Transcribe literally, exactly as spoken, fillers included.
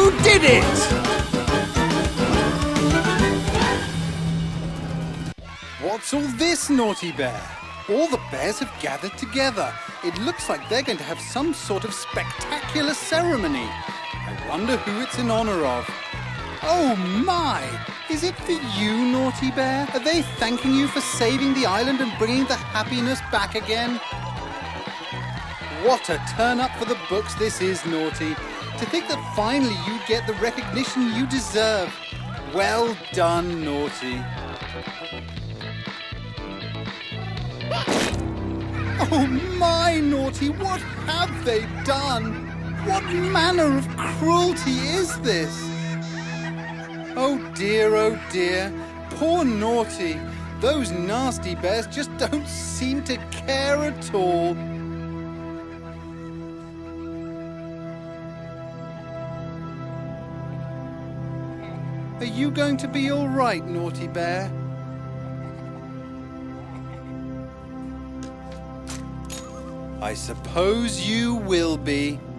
You did it! What's all this, Naughty Bear? All the bears have gathered together. It looks like they're going to have some sort of spectacular ceremony. I wonder who it's in honor of. Oh my! Is it for you, Naughty Bear? Are they thanking you for saving the island and bringing the happiness back again? What a turn up for the books this is, Naughty. To think that finally you get the recognition you deserve. Well done, Naughty. Oh my, Naughty, what have they done? What manner of cruelty is this? Oh dear, oh dear, poor Naughty. Those nasty bears just don't seem to care at all. Are you going to be all right, Naughty Bear? I suppose you will be.